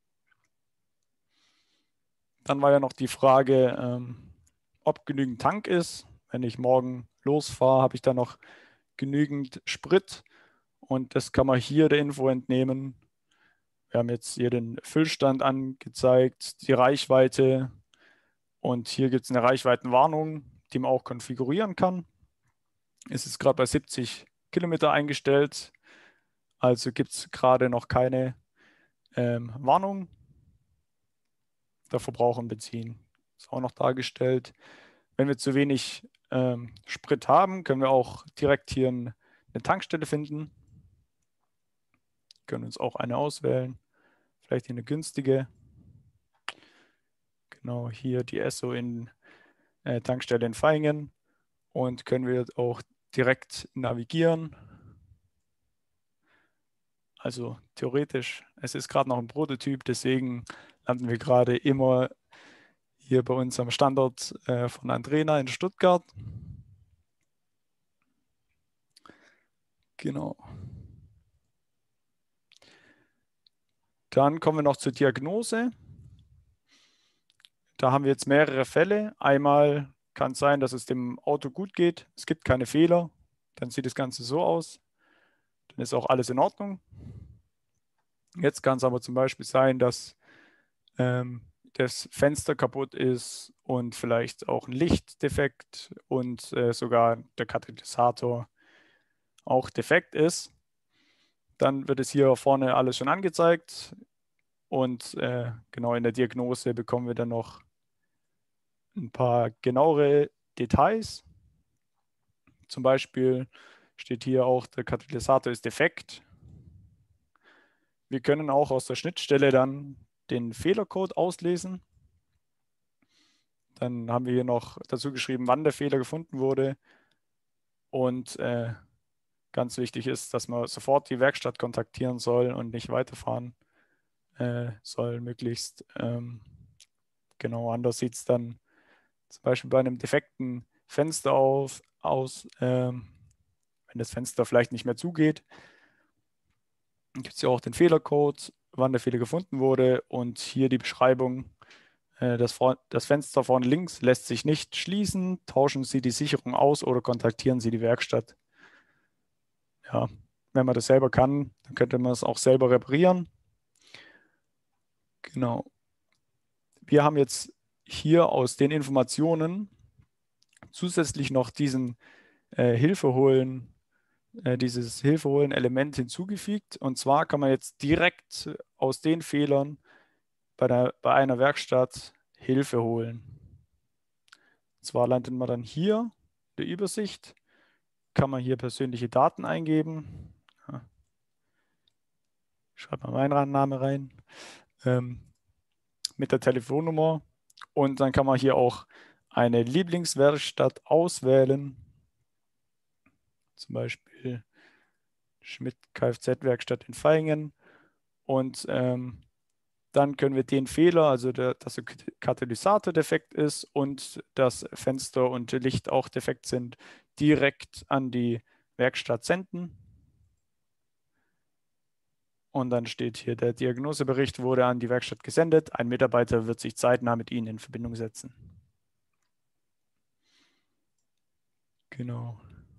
Dann war ja noch die Frage, ob genügend Tank ist. Wenn ich morgen losfahre, habe ich dann noch genügend Sprit. Und das kann man hier der Info entnehmen. Wir haben jetzt hier den Füllstand angezeigt, die Reichweite. Und hier gibt es eine Reichweitenwarnung, die man auch konfigurieren kann. Es ist gerade bei 70 Kilometer eingestellt. Also gibt es gerade noch keine Warnung. Der Verbrauch im Benzin ist auch noch dargestellt. Wenn wir zu wenig Sprit haben, können wir auch direkt hier eine Tankstelle finden. Können uns auch eine auswählen. Vielleicht hier eine günstige. Genau, hier die Esso in Tankstelle in Vaihingen. Und können wir auch direkt navigieren. Also theoretisch, es ist gerade noch ein Prototyp, deswegen landen wir gerade immer hier bei uns am Standort von Andrena in Stuttgart. Genau. Dann kommen wir noch zur Diagnose. Da haben wir jetzt mehrere Fälle. Einmal kann es sein, dass es dem Auto gut geht. Es gibt keine Fehler. Dann sieht das Ganze so aus. Dann ist auch alles in Ordnung. Jetzt kann es aber zum Beispiel sein, dass das Fenster kaputt ist und vielleicht auch ein Lichtdefekt und sogar der Katalysator auch defekt ist. Dann wird es hier vorne alles schon angezeigt und genau in der Diagnose bekommen wir dann noch ein paar genauere Details. Zum Beispiel steht hier auch, der Katalysator ist defekt. Wir können auch aus der Schnittstelle dann den Fehlercode auslesen. Dann haben wir hier noch dazu geschrieben, wann der Fehler gefunden wurde. Und ganz wichtig ist, dass man sofort die Werkstatt kontaktieren soll und nicht weiterfahren soll, möglichst. Genau, anders sieht es dann zum Beispiel bei einem defekten Fenster aus, wenn das Fenster vielleicht nicht mehr zugeht. Dann gibt es ja auch den Fehlercode, wann der Fehler gefunden wurde und hier die Beschreibung. Das Fenster vorne links lässt sich nicht schließen. Tauschen Sie die Sicherung aus oder kontaktieren Sie die Werkstatt. Ja, wenn man das selber kann, dann könnte man es auch selber reparieren. Genau. Wir haben jetzt hier aus den Informationen zusätzlich noch diesen dieses Hilfeholen-Element hinzugefügt. Und zwar kann man jetzt direkt aus den Fehlern bei einer Werkstatt Hilfe holen. Und zwar landet man dann hier in der Übersicht, kann man hier persönliche Daten eingeben. Ja. Ich schreibe mal meinen Namen rein. Mit der Telefonnummer. Und dann kann man hier auch eine Lieblingswerkstatt auswählen. Zum Beispiel Schmidt Kfz-Werkstatt in Vaihingen. Und dann können wir den Fehler, also dass der Katalysator defekt ist und das Fenster und Licht auch defekt sind, direkt an die Werkstatt senden. Und dann steht hier, der Diagnosebericht wurde an die Werkstatt gesendet. Ein Mitarbeiter wird sich zeitnah mit Ihnen in Verbindung setzen. Genau.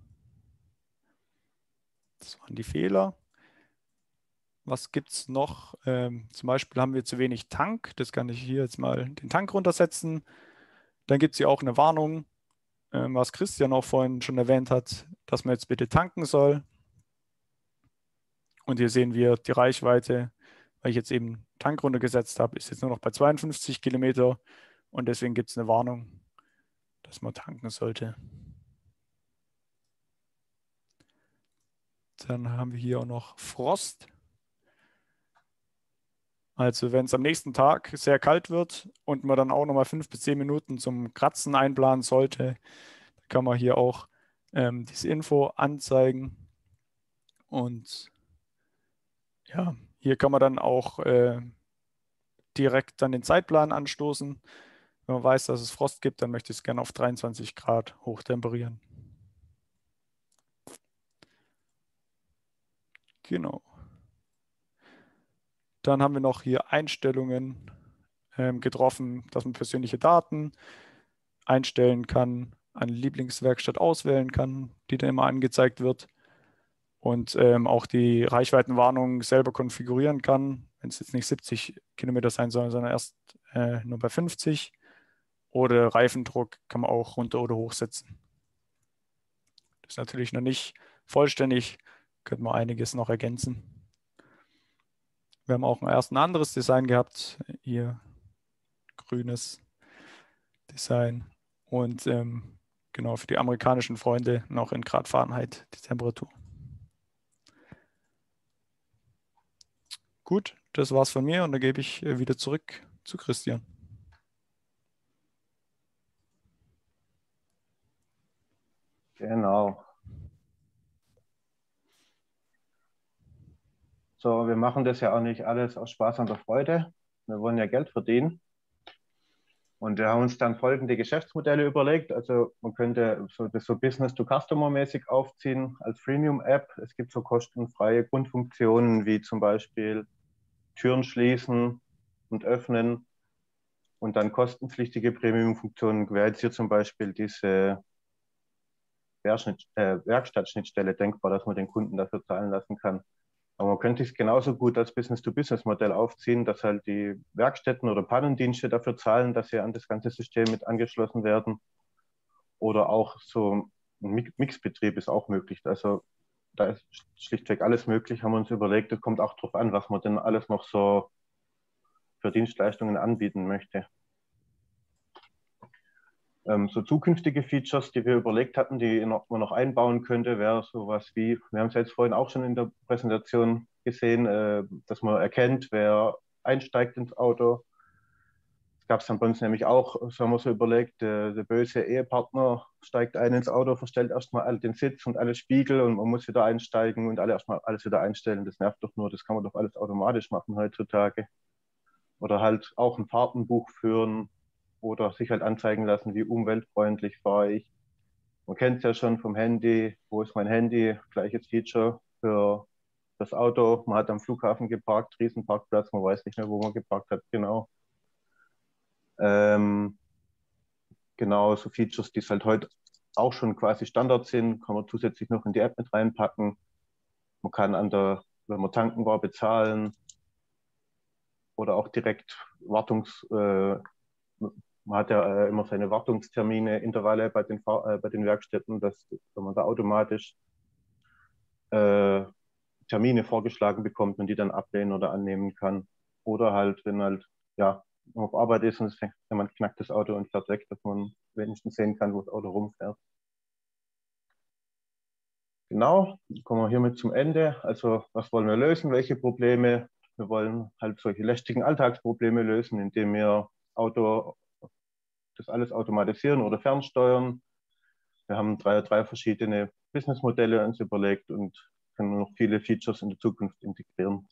Das waren die Fehler. Was gibt es noch? Zum Beispiel haben wir zu wenig Tank. Das kann ich hier jetzt mal den Tank runtersetzen. Dann gibt es hier auch eine Warnung, was Christian auch vorhin schon erwähnt hat, dass man jetzt bitte tanken soll. Und hier sehen wir die Reichweite, weil ich jetzt eben Tank runtergesetzt habe, ist jetzt nur noch bei 52 Kilometer. Und deswegen gibt es eine Warnung, dass man tanken sollte. Dann haben wir hier auch noch Frost. Also wenn es am nächsten Tag sehr kalt wird und man dann auch nochmal 5 bis 10 Minuten zum Kratzen einplanen sollte, kann man hier auch diese Info anzeigen. Und ja, hier kann man dann auch direkt dann den Zeitplan anstoßen. Wenn man weiß, dass es Frost gibt, dann möchte ich es gerne auf 23 Grad hochtemperieren. Genau. Dann haben wir noch hier Einstellungen getroffen, dass man persönliche Daten einstellen kann, eine Lieblingswerkstatt auswählen kann, die dann immer angezeigt wird und auch die Reichweitenwarnung selber konfigurieren kann, wenn es jetzt nicht 70 Kilometer sein soll, sondern erst nur bei 50. Oder Reifendruck kann man auch runter oder hochsetzen. Das ist natürlich noch nicht vollständig, könnte man einiges noch ergänzen. Wir haben auch erst ein anderes Design gehabt, hier grünes Design und genau für die amerikanischen Freunde noch in Grad Fahrenheit die Temperatur. Gut, das war's von mir und dann gebe ich wieder zurück zu Christian. Genau. So, wir machen das ja auch nicht alles aus Spaß und der Freude. Wir wollen ja Geld verdienen. Und wir haben uns dann folgende Geschäftsmodelle überlegt. Also man könnte das so Business-to-Customer-mäßig aufziehen als Freemium-App. Es gibt so kostenfreie Grundfunktionen wie zum Beispiel Türen schließen und öffnen und dann kostenpflichtige Premium-Funktionen wäre jetzt hier zum Beispiel diese Werkstattschnittstelle denkbar, dass man den Kunden dafür zahlen lassen kann. Aber man könnte es genauso gut als Business-to-Business-Modell aufziehen, dass halt die Werkstätten oder Pannendienste dafür zahlen, dass sie an das ganze System mit angeschlossen werden. Oder auch so ein Mixbetrieb ist auch möglich. Also da ist schlichtweg alles möglich, haben wir uns überlegt. Es kommt auch darauf an, was man denn alles noch so für Dienstleistungen anbieten möchte. So zukünftige Features, die wir überlegt hatten, die man noch einbauen könnte, wäre sowas wie, wir haben es jetzt vorhin auch schon in der Präsentation gesehen, dass man erkennt, wer einsteigt ins Auto. Das gab es dann bei uns nämlich auch, so haben wir so überlegt, der böse Ehepartner steigt ein ins Auto, verstellt erstmal den Sitz und alle Spiegel und man muss wieder einsteigen und erstmal alles wieder einstellen. Das nervt doch nur, das kann man doch alles automatisch machen heutzutage. Oder halt auch ein Fahrtenbuch führen, oder sich halt anzeigen lassen, wie umweltfreundlich fahre ich. Man kennt es ja schon vom Handy. Wo ist mein Handy? Gleiches Feature für das Auto. Man hat am Flughafen geparkt, Riesenparkplatz, man weiß nicht mehr, wo man geparkt hat, genau. Genau, so Features, die es halt heute auch schon quasi Standard sind, kann man zusätzlich noch in die App mit reinpacken. Man kann wenn man tanken war, bezahlen oder auch direkt man hat ja immer seine Wartungstermine, Intervalle bei den Werkstätten, dass wenn man da automatisch Termine vorgeschlagen bekommt und die dann ablehnen oder annehmen kann. Oder halt, wenn halt, ja, man auf Arbeit ist und man knackt das Auto und fährt weg, dass man wenigstens sehen kann, wo das Auto rumfährt. Genau, kommen wir hiermit zum Ende. Also, was wollen wir lösen? Welche Probleme? Wir wollen halt solche lästigen Alltagsprobleme lösen, indem wir das alles automatisieren oder fernsteuern. Wir haben drei verschiedene Businessmodelle uns überlegt und können noch viele Features in der Zukunft integrieren.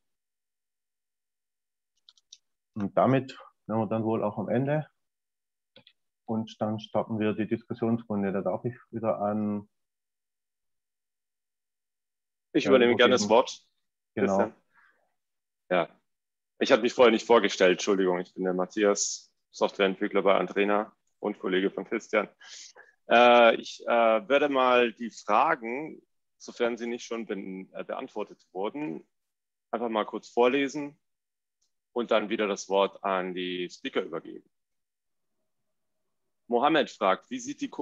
Und damit sind wir dann wohl auch am Ende. Und dann starten wir die Diskussionsrunde. Da darf ich wieder an. Ich übernehme gerne das Wort. Genau. Christian. Ja, ich habe mich vorher nicht vorgestellt. Entschuldigung, ich bin der Matthias, Softwareentwickler bei Andrena und Kollege von Christian. Ich werde mal die Fragen, sofern sie nicht schon beantwortet wurden, einfach mal kurz vorlesen und dann wieder das Wort an die Speaker übergeben. Mohammed fragt, wie sieht die